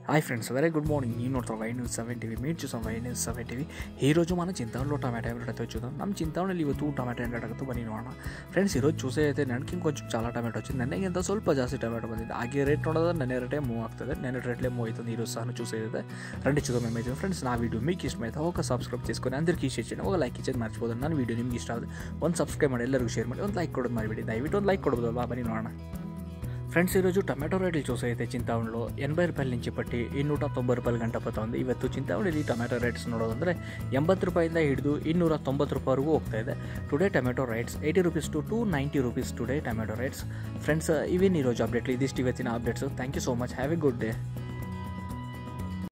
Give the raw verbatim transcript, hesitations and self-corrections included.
Hi friends, very good morning. నేను ನೋಡ್ತಾರೆ Y news seven TV మీరు చూసాం ವೈ ನ್ಯೂಸ್ ಸೆವೆನ್ ಟಿವಿ. ఈరోజు మనం చింతవనంలో టమాటా రేట్ అయితే చూద్దాం. ನಮ್ಮ చింతవನಲ್ಲಿ ಇವತ್ತು ಟೊಮೆಟೊ ರೇಟ್ ಆಗುತ್ತೆ, ಬನ್ನಿ ನೋಡೋಣ. ಫ್ರೆಂಡ್ಸ್, ಈರೋಜು ಚೂಸೆ ಐತೆ ನನಗೆ ಕೊಂಚ ಚಾಲ ಟೊಮೆಟೊ వచ్చింది. ನನಗಿಂತ ಸ್ವಲ್ಪ ಜಾಸ್ತಿ ಟೊಮೆಟೊ ಬಂದಿದೆ. ಹಾಗೆ ರೇಟ್ ನೋಡೋದ್ರೆ ನೆನೆ ರೇಟೇ ಮೂವ್ ಆಗ್ತದೆ. ನೆನೆ ರೇಟ್ಲೇ మూవ్ అవుతుంది. ఈరోజు సహా చూసే అయితే రండి చూద్దాం ఏమైతే. ఫ్రెండ్స్, నా వీడియో మీకు ఇష్టమైతే ఒక సబ్స్క్రైబ్ చేసుకొని అందరికీ షేర్ చేయండి, ఒక ಲೈಕ್ ಇಚ್ಚೇದು ಮರ್ಚಿಬೋದು. ನನ್ನ వీడిಯೋ ನಿಮ್ಗೆ ಇಷ್ಟ ಆದರೆ ಒಂದು ಸಬ್ಸ್ಕ್ರೈಬ್ ಮಾಡಿ, ಎಲ್ಲರಿಗೂ ಶೇರ್ ಮಾಡಿ, ಒಂದು ಲೈಕ್ ಕೊಡೋದು ಮರಿಬೇಡಿ. ದಯವಿಟ್ಟು ಒಂದು ಲೈಕ್ ಕೊಡ್ಬೋದಲ್ವಾ, ಬನ್ನಿ ನೋಡೋಣ. ఫ్రెండ్స్, ఈరోజు టమాటో రేట్లు చూసే అయితే చింతావణిలో ఎనభై రూపాయల నుంచి పట్టి ಇನ್ನೂರ ತೊಂಬತ್ತು ರೂಪಾಯಿ ಗಂಟ ಬರ್ತಾ ఉంది. ಇವತ್ತು చింತಾವಣಿಲಿ ಟೊಮೆಟೊ ರೇಟ್ಸ್ ನೋಡೋದಂದರೆ ಎಂಬತ್ತು ರೂಪಾಯಿಂದ ಹಿಡಿದು ಇನ್ನೂರ ತೊಂಬತ್ತು ರೂಪಾಯಿವರೆಗೂ ಹೋಗ್ತಾ ಇದೆ. Today tomato rates eighty rupees to two ninety rupees today tomato rates. Friends, ಇವೇನು ಈರೋಜು ಅಪ್ಡೇಟ್, ಇದಿಷ್ಟು ಇವತ್ತಿನ updates. Thank you so much. Have a good day.